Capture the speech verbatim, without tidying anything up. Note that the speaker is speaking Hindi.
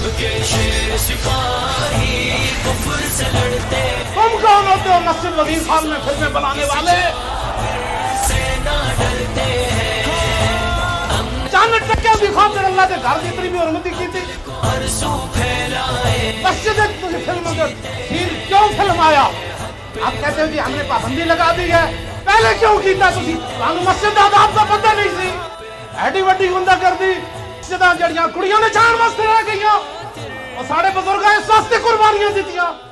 के शेर सिपाही कुफ्र से लड़ते। तुम कौन होते हो मस्जिद वजीर खान में फिल्में बनाने वाले? से ना डरते हैं। चांद टक्के की खातिर अल्लाह के घर जितनी भी उन्नति की थी अरसू फैलाए। मस्जिद तुझे फिल्म का सीन क्यों फिल्म आया? आप कहते हो कि हमने पाबंदी लगा दी है, पहले क्यों कीता तुसी? सानू मस्जिद दा आदाब दा पता नहीं सी। एडी वड्डी गुंडा कर दी मस्जिदां जड़ियां कुड़ियां ने जान वास्ते रह गईयां और साडे बुजुर्गां इस वास्ते कुर्बानियां दित्तियां।